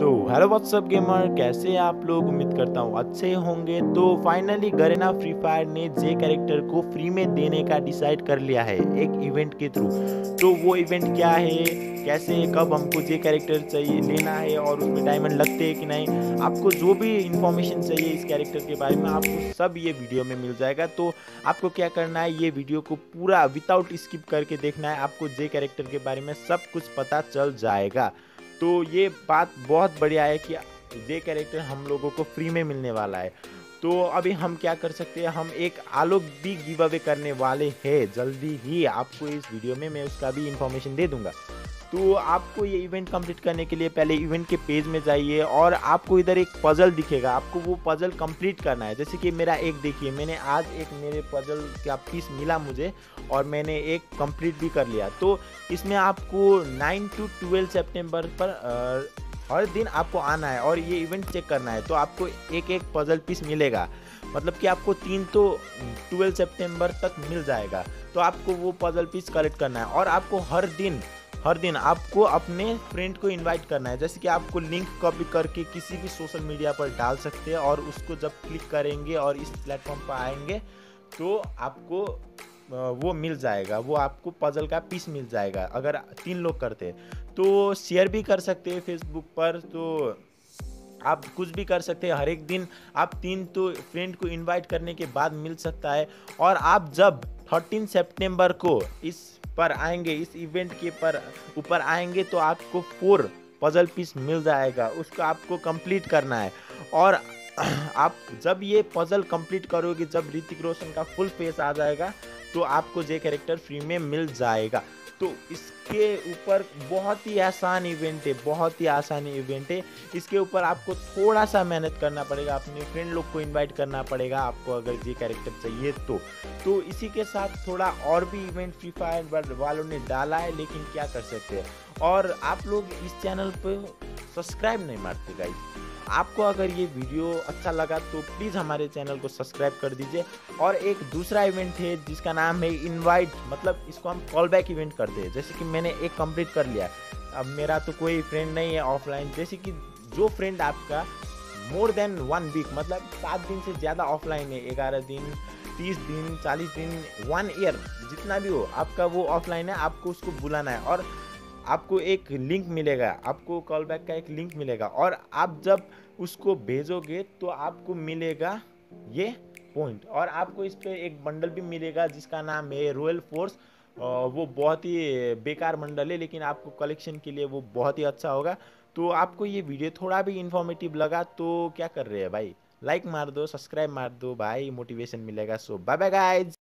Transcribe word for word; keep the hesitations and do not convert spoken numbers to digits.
So hello what's up gamer, कैसे हैं आप लोग। उम्मीद करता हूँ अच्छे होंगे। तो फाइनली गरेना फ्री फायर ने जे कैरेक्टर को फ्री में देने का डिसाइड कर लिया है एक इवेंट के थ्रू। तो वो इवेंट क्या है, कैसे, कब हमको जे कैरेक्टर चाहिए लेना है और उसमें डायमंड लगते हैं कि नहीं, आपको जो भी इंफॉर्मेशन चाहिए इस कैरेक्टर के बारे में आपको सब ये वीडियो में मिल जाएगा। तो आपको क्या करना है, ये वीडियो को पूरा विदाउट स्किप करके देखना है। आपको जे कैरेक्टर के बारे में सब कुछ पता चल जाएगा। तो ये बात बहुत बढ़िया है कि ये कैरेक्टर हम लोगों को फ्री में मिलने वाला है। तो अभी हम क्या कर सकते हैं, हम एक आलोक भी गिव अवे करने वाले हैं जल्दी ही। आपको इस वीडियो में मैं उसका भी इंफॉर्मेशन दे दूंगा। तो आपको ये इवेंट कंप्लीट करने के लिए पहले इवेंट के पेज में जाइए और आपको इधर एक पजल दिखेगा, आपको वो पजल कंप्लीट करना है। जैसे कि मेरा एक देखिए, मैंने आज एक मेरे पजल का पीस मिला मुझे और मैंने एक कंप्लीट भी कर लिया। तो इसमें आपको नाइन टू ट्वेल्व सितंबर पर आ, हर दिन आपको आना है और ये इवेंट चेक करना है। तो आपको एक एक पजल पीस मिलेगा, मतलब कि आपको तीन तो ट्वेल्व सितंबर तक मिल जाएगा। तो आपको वो पजल पीस कलेक्ट करना है और आपको हर दिन हर दिन आपको अपने फ्रेंड को इनवाइट करना है। जैसे कि आपको लिंक कॉपी करके किसी भी सोशल मीडिया पर डाल सकते हैं और उसको जब क्लिक करेंगे और इस प्लेटफॉर्म पर आएंगे तो आपको वो मिल जाएगा, वो आपको पजल का पीस मिल जाएगा अगर तीन लोग करते हैं। तो शेयर भी कर सकते हैं फेसबुक पर, तो आप कुछ भी कर सकते हैं। हर एक दिन आप तीन तो फ्रेंड को इनवाइट करने के बाद मिल सकता है। और आप जब थर्टीन सितंबर को इस पर आएंगे, इस इवेंट के पर ऊपर आएंगे तो आपको फोर पजल पीस मिल जाएगा, उसको आपको कंप्लीट करना है। और आप जब ये पजल कंप्लीट करोगे, जब ऋतिक रोशन का फुल फेस आ जाएगा तो आपको जे कैरेक्टर फ्री में मिल जाएगा। तो इसके ऊपर बहुत ही आसान इवेंट है, बहुत ही आसान इवेंट है। इसके ऊपर आपको थोड़ा सा मेहनत करना पड़ेगा, अपने फ्रेंड लोग को इनवाइट करना पड़ेगा आपको अगर जे कैरेक्टर चाहिए तो। तो इसी के साथ थोड़ा और भी इवेंट फ्री फायर वालों ने डाला है, लेकिन क्या कर सकते हैं। और आप लोग इस चैनल पे सब्सक्राइब नहीं मारते गाइस। आपको अगर ये वीडियो अच्छा लगा तो प्लीज़ हमारे चैनल को सब्सक्राइब कर दीजिए। और एक दूसरा इवेंट है जिसका नाम है इनवाइट, मतलब इसको हम कॉल बैक इवेंट करते हैं। जैसे कि मैंने एक कंप्लीट कर लिया, अब मेरा तो कोई फ्रेंड नहीं है ऑफलाइन। जैसे कि जो फ्रेंड आपका मोर देन वन वीक, मतलब सात दिन से ज़्यादा ऑफलाइन है, ग्यारह दिन, तीस दिन, चालीस दिन, वन ईयर, जितना भी हो आपका वो ऑफलाइन है, आपको उसको बुलाना है और आपको एक लिंक मिलेगा, आपको कॉल बैक का एक लिंक मिलेगा। और आप जब उसको भेजोगे तो आपको मिलेगा ये पॉइंट, और आपको इस पे एक बंडल भी मिलेगा जिसका नाम है रॉयल फोर्स। वो बहुत ही बेकार बंडल है, लेकिन आपको कलेक्शन के लिए वो बहुत ही अच्छा होगा। तो आपको ये वीडियो थोड़ा भी इंफॉर्मेटिव लगा तो क्या कर रहे हैं भाई, लाइक मार दो, सब्सक्राइब मार दो भाई, मोटिवेशन मिलेगा। So bye bye guys.